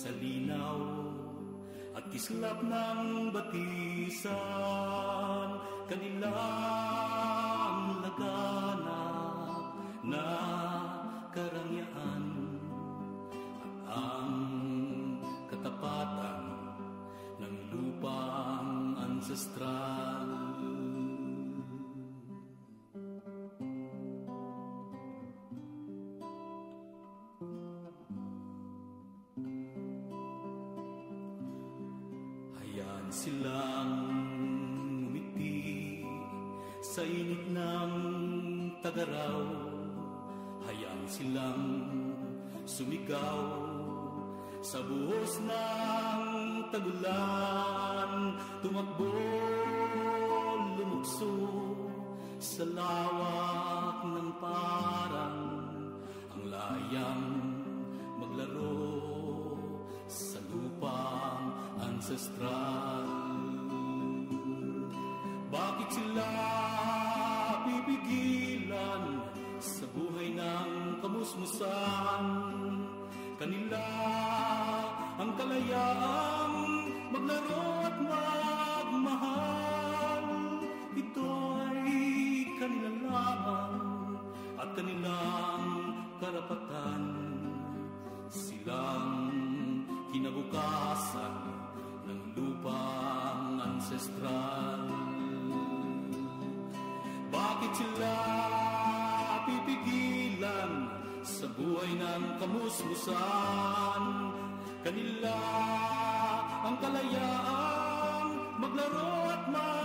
sa linaw at kislap ng batisan, kanilang laganap na karangyaan at ang katapatan ng lupang ancestral. Hayaan silang ngumiti sa init ng tagaraw, hayaan silang sumigaw sa buhos ng tagulan, tumakbo, lumukso sa lawak ng parang ang layang maglaro sa lupang ancestral. Bakit sila pipigilan sa buhay ng kamusmusan? Kanila ang kalayaang maglaro at magmahal. Ito ay kanila lamang at kanilang karapatan. Silang kinabukasan ng lupang ancestral. Bakit sila pipigilan sa buhay ng kamusmusan? Kanila ang kalayaang maglaro at